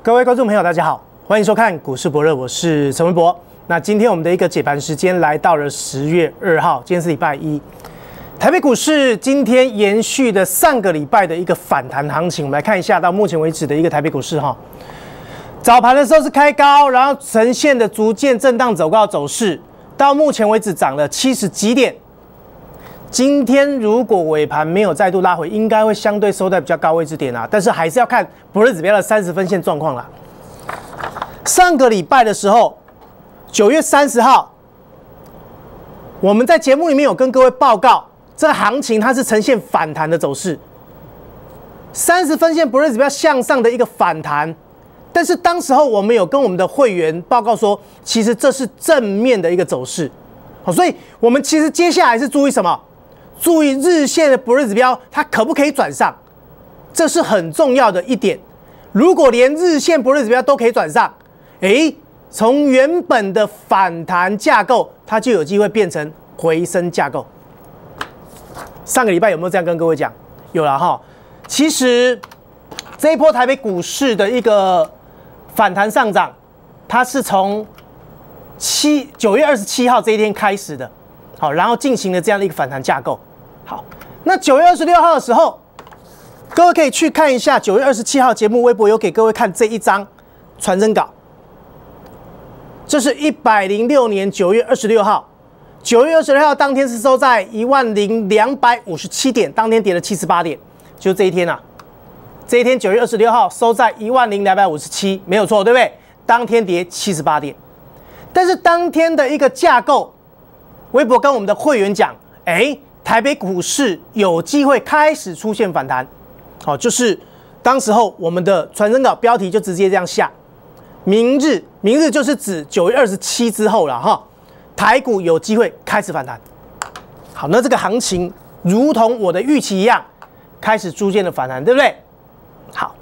各位观众朋友，大家好，欢迎收看股市博热，我是陈文博。那今天我们的一个解盘时间来到了10月2号，今天是礼拜一。台北股市今天延续的上个礼拜的一个反弹行情，我们来看一下到目前为止的一个台北股市哈。早盘的时候是开高，然后呈现的逐渐震荡走高的走势，到目前为止涨了70几点。今天如果尾盘没有再度拉回，应该会相对收在比较高位置点啊，但是还是要看博日指标的30分线状况啦。上个礼拜的时候，9月30号，我们在节目里面有跟各位报告，这个行情它是呈现反弹的走势，30分线博日指标向上的一个反弹，但是当时候我们有跟我们的会员报告说，其实这是正面的一个走势，好，所以我们其实接下来是注意什么？注意日线的博日指标，它可不可以转上？这是很重要的一点。如果连日线博日指标都可以转上，从原本的反弹架构，它就有机会变成回升架构。上个礼拜有没有这样跟各位讲？有了哈。其实这一波台北股市的一个反弹上涨，它是从9月27号这一天开始的。好，然后进行了这样的一个反弹架构。好，那9月26号的时候，各位可以去看一下9月27号节目微博有给各位看这一张传真稿。这是106年9月26号，9月26号当天是收在10257点，当天跌了78点，就是这一天啊。这一天9月26号收在10257，没有错，对不对？当天跌78点，但是当天的一个架构。微博跟我们的会员讲，台北股市有机会开始出现反弹，好，就是当时候我们的传真稿标题就直接这样下，明日就是指9月27之后了哈，台股有机会开始反弹。好，那这个行情如同我的预期一样，开始逐渐的反弹，对不对？好，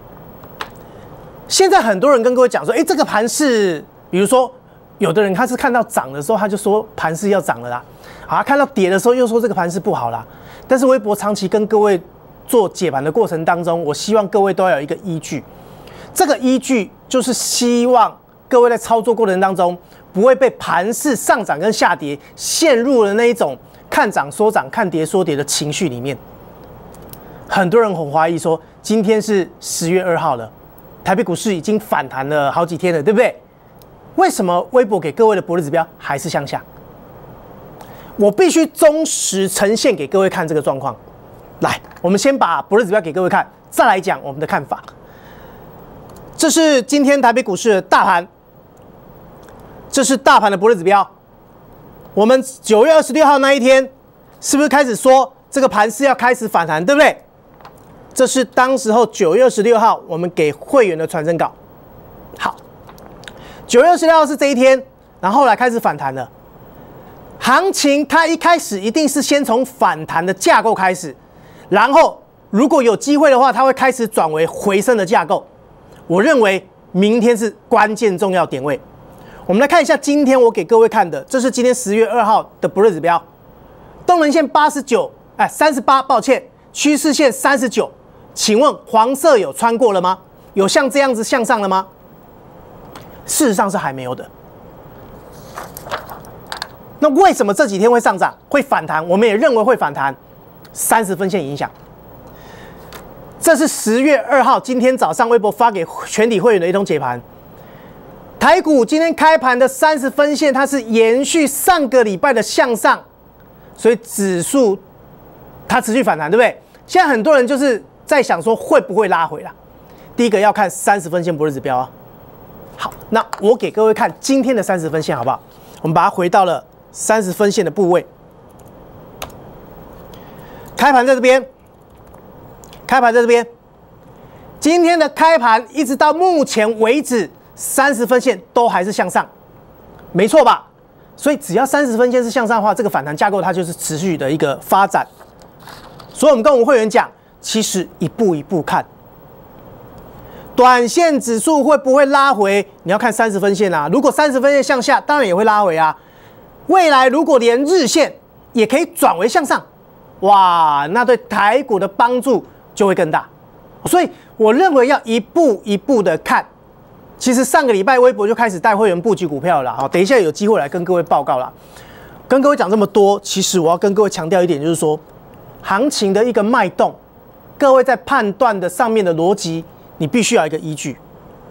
现在很多人跟各位讲说，这个盘势，比如说。有的人他是看到涨的时候，他就说盘势要涨了啦，好，看到跌的时候又说这个盘势不好啦。但是微博长期跟各位做解盘的过程当中，我希望各位都要有一个依据，这个依据就是希望各位在操作过程当中不会被盘势上涨跟下跌陷入了那一种看涨说涨、看跌说跌的情绪里面。很多人很怀疑说，今天是10月2号了，台北股市已经反弹了好几天了，对不对？为什么微博给各位的博日指标还是向下？我必须忠实呈现给各位看这个状况。来，我们先把博日指标给各位看，再来讲我们的看法。这是今天台北股市的大盘，这是大盘的博日指标。我们9月26号那一天，是不是开始说这个盘势要开始反弹，对不对？这是当时候9月26号我们给会员的传真稿。好。9月26号是这一天，然后后来开始反弹了。行情它一开始一定是先从反弹的架构开始，然后如果有机会的话，它会开始转为回升的架构。我认为明天是关键重要点位。我们来看一下今天我给各位看的，这是今天10月2号的博日指标，动能线38，抱歉，趋势线39。请问黄色有穿过了吗？有像这样子向上了吗？事实上是还没有的。那为什么这几天会上涨、会反弹？我们也认为会反弹，30分线影响。这是10月2号今天早上微博发给全体会员的一通解盘。台股今天开盘的30分线，它是延续上个礼拜的向上，所以指数它持续反弹，对不对？现在很多人就是在想说会不会拉回啦？第一个要看30分线博日指标啊。好，那我给各位看今天的30分线好不好？我们把它回到了30分线的部位。开盘在这边，今天的开盘一直到目前为止，30分线都还是向上，没错吧？所以只要30分线是向上的话，这个反弹架构它就是持续的一个发展。所以我们跟我们会员讲，其实一步一步看。短线指数会不会拉回？你要看30分线啊。如果30分线向下，当然也会拉回啊。未来如果连日线也可以转为向上，哇，那对台股的帮助就会更大。所以我认为要一步一步的看。其实上个礼拜微博就开始带会员布局股票了啦，好，等一下有机会来跟各位报告啦。跟各位讲这么多，其实我要跟各位强调一点，就是说，行情的一个脉动，各位在判断的上面的逻辑，你必须要有一个依据。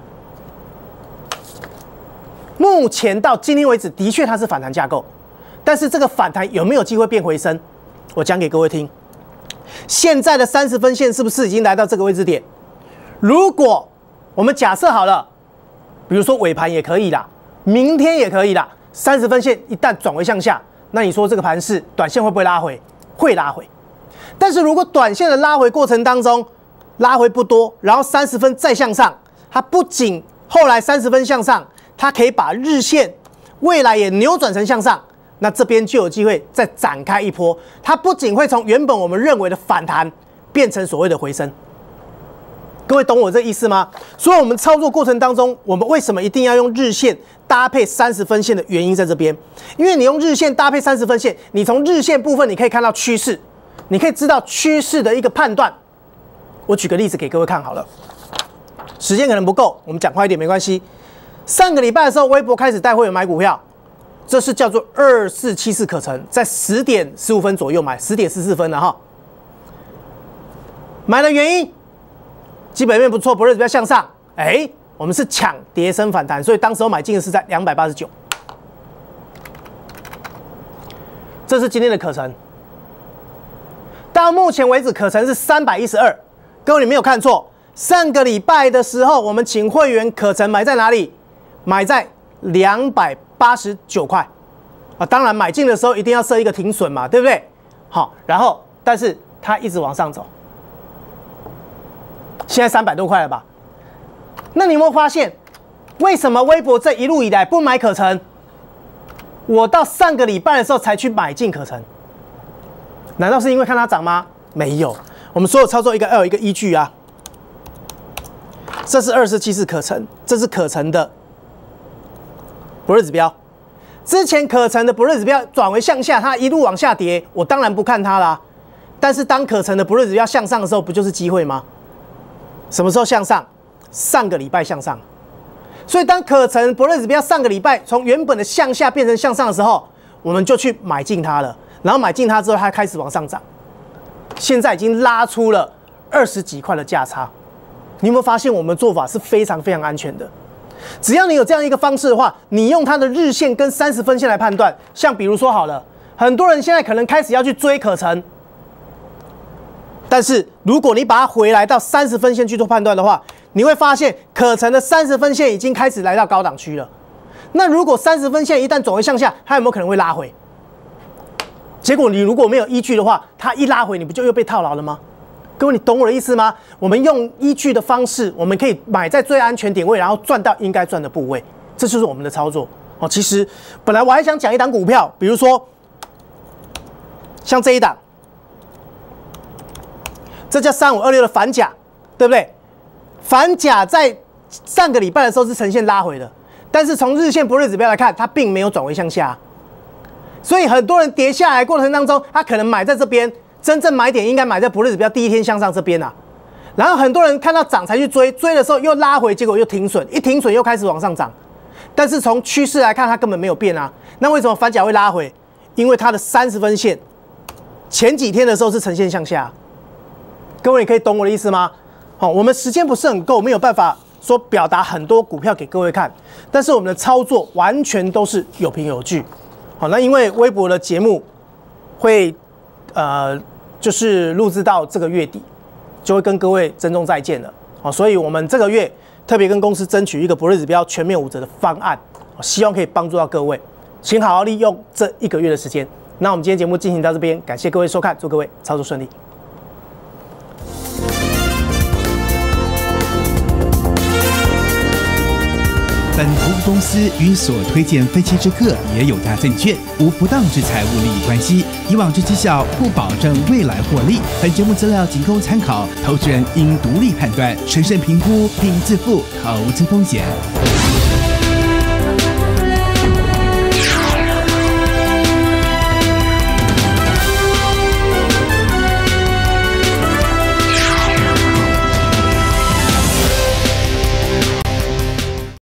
目前到今天为止，的确它是反弹架构，但是这个反弹有没有机会变回升？我讲给各位听。现在的30分线是不是已经来到这个位置点？如果我们假设好了，比如说尾盘也可以啦，明天也可以啦，30分线一旦转为向下，那你说这个盘势短线会不会拉回？会拉回。但是如果短线的拉回过程当中拉回不多，然后30分再向上，它不仅后来30分向上，它可以把日线未来也扭转成向上，那这边就有机会再展开一波。它不仅会从原本我们认为的反弹变成所谓的回升。各位懂我这意思吗？所以我们操作过程当中，我们为什么一定要用日线搭配30分线的原因在这边，因为你用日线搭配30分线，你从日线部分你可以看到趋势，你可以知道趋势的一个判断。我举个例子给各位看好了，时间可能不够，我们讲快一点没关系。上个礼拜的时候，微博开始带会员买股票，这是叫做2474可成，在10点15分左右买，10点14分了哈。买的原因，基本面不错，不日指标向上，我们是抢跌升反弹，所以当时候买进的是在289。这是今天的可成，到目前为止可成是312。各位你没有看错，上个礼拜的时候，我们请会员可成买在哪里？买在289块啊！当然买进的时候一定要设一个停损嘛，对不对？好，然后但是它一直往上走，现在300多块了吧？那你有没有发现，为什么微博这一路以来不买可成？我到上个礼拜的时候才去买进可成，难道是因为看它涨吗？没有，我们所有操作要有一个依据啊。这是2474可成，这是可成的不日指标。之前可成的不日指标转为向下，它一路往下跌，我当然不看它啦。但是当可成的不日指标向上的时候，不就是机会吗？什么时候向上？上个礼拜向上。所以当可成不日指标上个礼拜从原本的向下变成向上的时候，我们就去买进它了。然后买进它之后，它开始往上涨，现在已经拉出了20几块的价差。你有没有发现我们的做法是非常非常安全的？只要你有这样一个方式的话，你用它的日线跟30分线来判断。像比如说好了，很多人现在可能开始要去追可成，但是如果你把它回来到30分线去做判断的话，你会发现可成的30分线已经开始来到高档区了。那如果30分线一旦转为向下，它有没有可能会拉回？结果你如果没有依据的话，它一拉回，你不就又被套牢了吗？各位，你懂我的意思吗？我们用依据的方式，我们可以买在最安全点位，然后赚到应该赚的部位，这就是我们的操作哦。其实本来我还想讲一档股票，比如说像这一档，这叫3526的反甲，对不对？反甲在上个礼拜的时候是呈现拉回的，但是从日线不日指标来看，它并没有转为向下，所以很多人跌下来过程当中，他可能买在这边。真正买点应该买在不日指标第一天向上这边啊，然后很多人看到涨才去追，追的时候又拉回，结果又停损，一停损又开始往上涨。但是从趋势来看，它根本没有变啊。那为什么反甲会拉回？因为它的30分线前几天的时候是呈现向下。各位，你可以懂我的意思吗？好，我们时间不是很够，没有办法说表达很多股票给各位看，但是我们的操作完全都是有凭有据。好，那因为微博的节目会就是录制到这个月底，就会跟各位珍重再见了。好，所以我们这个月特别跟公司争取一个不日指标全面5折的方案，希望可以帮助到各位，请好好利用这1个月的时间。那我们今天节目进行到这边，感谢各位收看，祝各位操作顺利。 本投资公司与所推荐分期之客也有大证券，无不当之财务利益关系。以往之绩效不保证未来获利。本节目资料仅供参考，投资人应独立判断、审慎评估并自负投资风险。